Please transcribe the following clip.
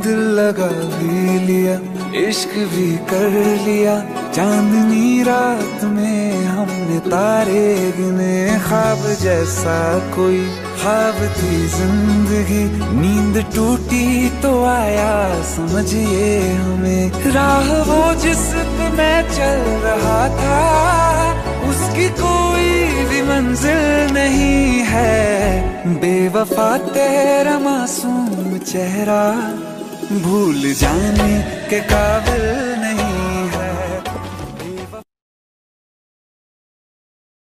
दिल लगा भी लिया, इश्क भी कर लिया। चांदनी रात में हमने तारे गिने, ख्वाब जैसा कोई ख्वाब थी जिंदगी। नींद टूटी तो आया समझिए हमें, राह वो जिस पे मैं चल रहा था उसकी कोई भी मंजिल नहीं है। बेवफा तेरा मासूम चेहरा भूल जाने के काबिल